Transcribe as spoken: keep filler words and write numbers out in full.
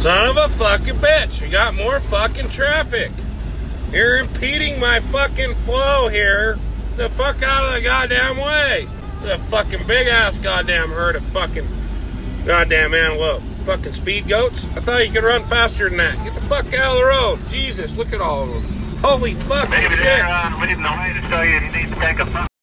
Son of a fucking bitch. We got more fucking traffic. You're impeding my fucking flow here. The fuck out of the goddamn way. The fucking big ass goddamn herd of fucking goddamn antelope. Fucking speed goats. I thought you could run faster than that. Get the fuck out of the road. Jesus, look at all of them. Holy fucking Maybe shit. they're uh, leading the way to show you you need to take a